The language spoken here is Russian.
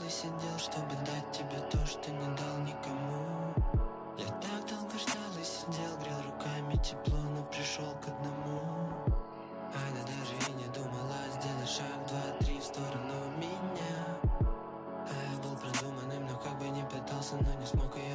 и сидел, чтобы дать тебе то, что не дал никому. Я так долго ждал и сидел, грел руками тепло, но пришел к одному. Она даже и не думала сделать шаг, 2-3 в сторону меня. А я был продуманным, но как бы не пытался, но не смог ее